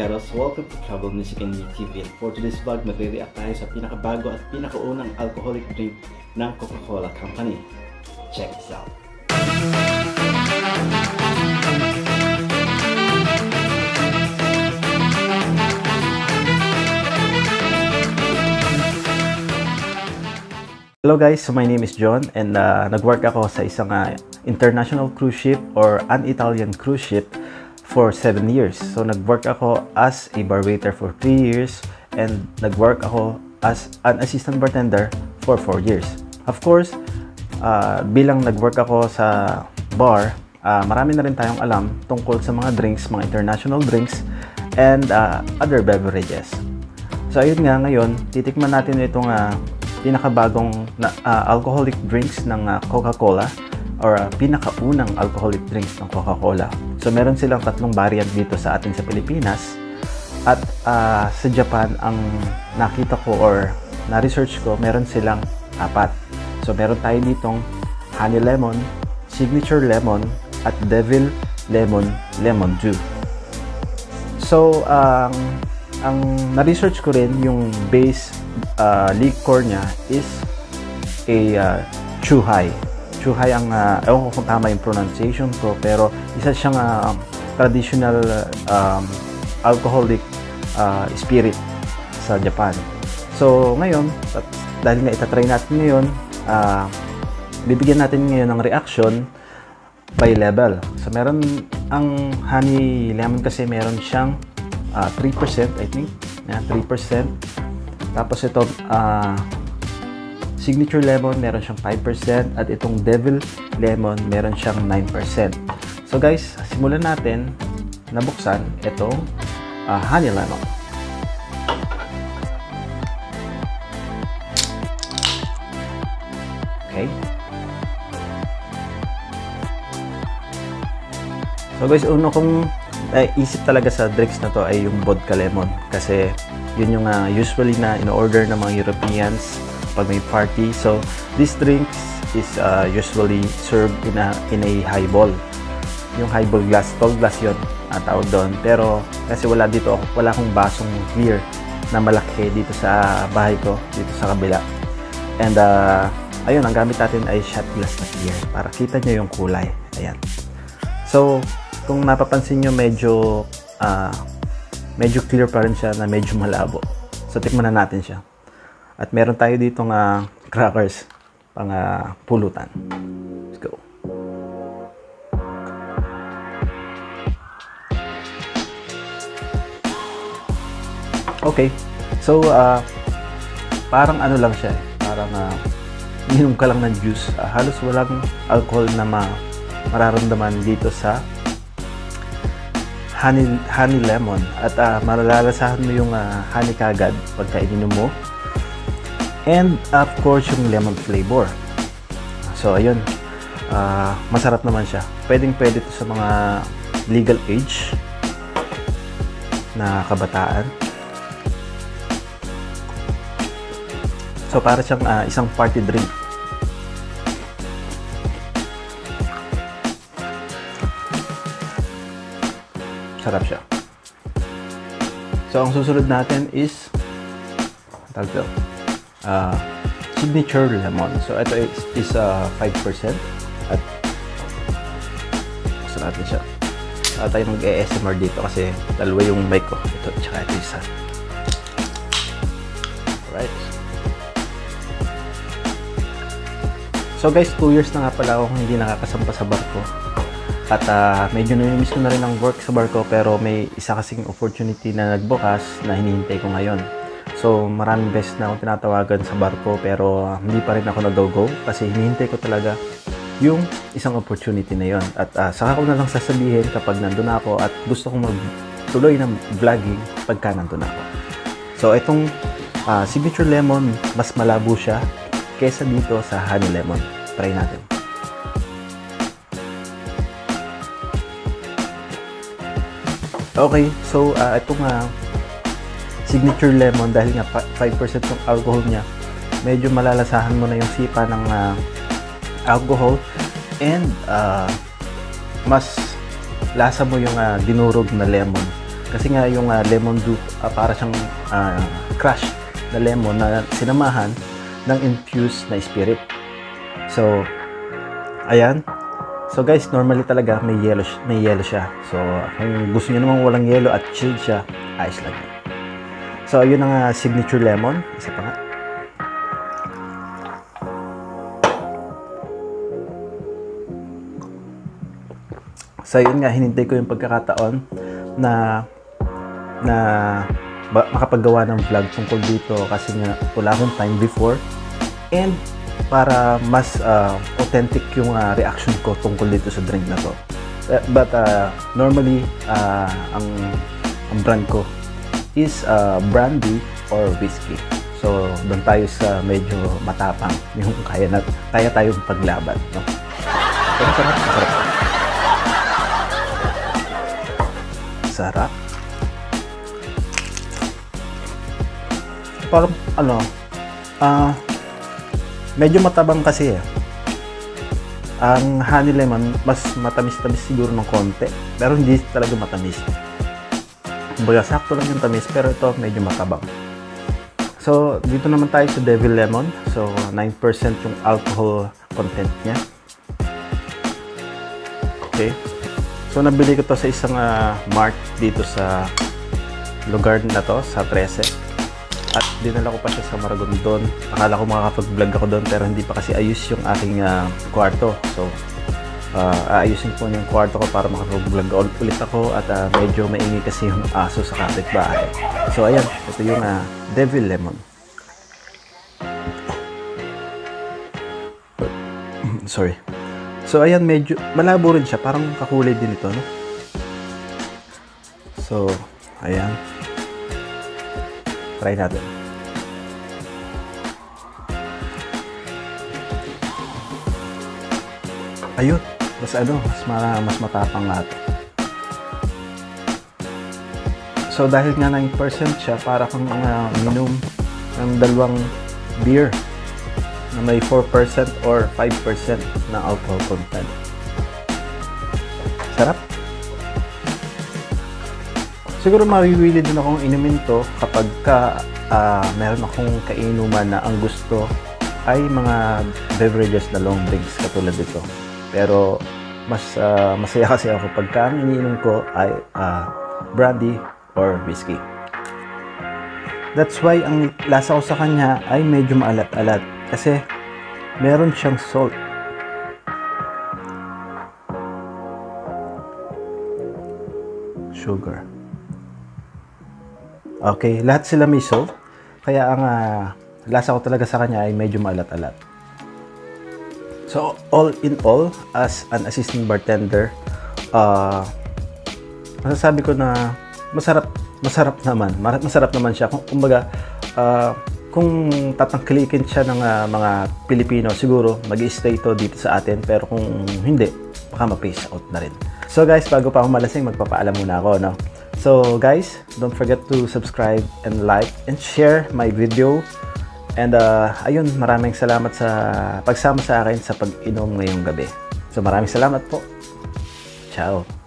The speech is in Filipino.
Eros, welcome to Travel Music and Me TV. And for today's vlog, magre-react tayo sa pinakabago at pinakaunang alcoholic drink ng Coca-Cola Company. Check this out! Hello guys, so my name is John and nag-work ako sa isang international cruise ship or an Italian cruise ship for 7 years. So nag-work ako as a bar waiter for 3 years and nag-work ako as an assistant bartender for 4 years. Of course, bilang nag-work ako sa bar, marami na rin tayong alam tungkol sa mga drinks, mga international drinks and other beverages. So ayun nga, ngayon titikman natin itong pinakabagong alcoholic drinks ng Coca-Cola or pinakaunang alcoholic drinks ng Coca-Cola. So meron silang 3 variant dito sa atin sa Pilipinas at sa Japan ang nakita ko or na-research ko, meron silang 4. So meron tayo ditong Honey Lemon, Signature Lemon at Devil Lemon Lemon Dew. So ang na-research ko rin yung base liquor niya is a Chuhai. Chuhai ang, ewan ko kung tama yung pronunciation ko, pero isa siyang traditional alcoholic spirit sa Japan. So ngayon, dahil nga itatry natin ngayon, bibigyan natin ngayon ng reaction by level. So meron, ang honey lemon kasi meron siyang 3% I think, 3%. Tapos ito, Signature Lemon, meron siyang 5%. At itong Devil Lemon, meron siyang 9%. So guys, simulan natin nabuksan itong Honey Lemon. Okay. So guys, uno kong isip talaga sa drinks na to ay yung vodka lemon. Kasi yun yung usually na in-order ng mga Europeans pag may party. So this drinks is usually served in a highball. Yung highball glass, tall glass yun tawag doon. Pero kasi wala akong basong clear na malaki dito sa bahay ko, dito sa kabila. And ayun, ang gamit natin ay shot glass na clear para kita nyo yung kulay. Ayan. So kung napapansin nyo, medyo clear pa rin siya na medyo malabo. So tikman na natin siya. At meron tayo ditong crackers pang pulutan. Let's go. Okay. So parang ano lang siya, parang inom ka lang ng juice. Halos walang alcohol na mararamdaman dito sa honey lemon at malalasahan mo yung honey kagad pagka ininom mo, and of course yung lemon flavor. So ayun, masarap naman siya. Pwede ito sa mga legal age na kabataan. So para siyang isang party drink. Sarap siya. So ang susunod natin is Signature Lemon. So ito is 5% at gusto natin siya. Tayo mag-ASMR dito kasi dalawa yung mic ko. Ito tsaka ito isa. Alright. So guys, 2 years na nga pala akong hindi nakakasampa sa barko. At medyo namimiss ko na rin ang work sa barko, pero may isa kasing opportunity na nagbukas na hinihintay ko ngayon. So maraming beses na akong tinatawagan sa barko pero hindi pa rin ako nag-go kasi hinihintay ko talaga yung isang opportunity na yon. At saka ko na lang sasabihin kapag nandun ako at gusto kong magtuloy ng vlogging pagka nandun ako. So itong Signature Lemon, mas malabo siya kesa dito sa Honey Lemon. Try natin. Okay, so itong Signature Lemon, dahil nga 5% yung alcohol niya, medyo malalasahan mo na yung sipa ng alcohol and mas lasa mo yung dinurog na lemon. Kasi nga yung lemon dew, para siyang crush na lemon na sinamahan ng infused na spirit. So, ayan. So guys, normally talaga may yellow siya. So, kung gusto niyo naman walang yellow at chilled siya, ayos lang yun. So, ayun ang signature lemon. Isa pa nga. So, yun nga, hinintay ko yung pagkakataon na makapaggawa ng vlog tungkol dito kasi nga wala akong time before. And para mas authentic yung reaction ko tungkol dito sa drink na to. But normally, ang brand ko is brandy or whiskey. So, doon tayo sa medyo matapang, yung kaya tayong paglaban, no? Pero sarap. Sarap. Parang medyo matabang kasi eh. Ang honey lemon, mas matamis-tamis siguro ng konti. Pero hindi talaga matamis. Kumbaga, sakto lang yung tamis, pero ito medyo matabang. So, dito naman tayo sa Devil Lemon. So, 9% yung alcohol content niya. Okay. So, nabili ko to sa isang mart dito sa lugar na to, sa 13. At dinala ko pa siya sa Maragondon. Akala ko makakapag-vlog ako doon pero hindi pa kasi ayos yung aking kwarto. So, aayusin ko yung kwarto ko para makapag-vlog ulit ako at medyo maingi kasi yung aso sa kapitbahay. So, ayan. Ito yung Devil Lemon. Sorry. So, ayan. Medyo malabo rin siya. Parang kakulay din ito, no? So, ayan. Try natin. Ayun, mas matapang lahat. So dahil nga 9% siya, para kang minum ng dalawang beer na may 4% or 5% na alcohol content. Sarap. Siguro mawiwili din akong inumin to kapag meron akong kainuman na ang gusto ay mga beverages na long drinks katulad dito. Pero mas masaya kasi ako pagka ang iniinom ko ay brandy or whiskey. That's why ang lasa ko sa kanya ay medyo maalat-alat kasi meron siyang salt. Sugar. Okay, lahat sila may salt. Kaya ang lasa ko talaga sa kanya ay medyo maalat-alat. So, all in all, as an assistant bartender, masasabi ko na masarap naman. Masarap naman siya. Kumbaga, kung tatangkilikin siya ng mga Pilipino, siguro mag-i-stay to dito sa atin. Pero kung hindi, baka ma-pace out na rin. So guys, bago pa ako malasing, magpapaalam muna ako, no? So guys, don't forget to subscribe and like and share my video. And ayun, maraming salamat sa pagsama sa akin sa pag-inom ngayong gabi. So maraming salamat po. Ciao.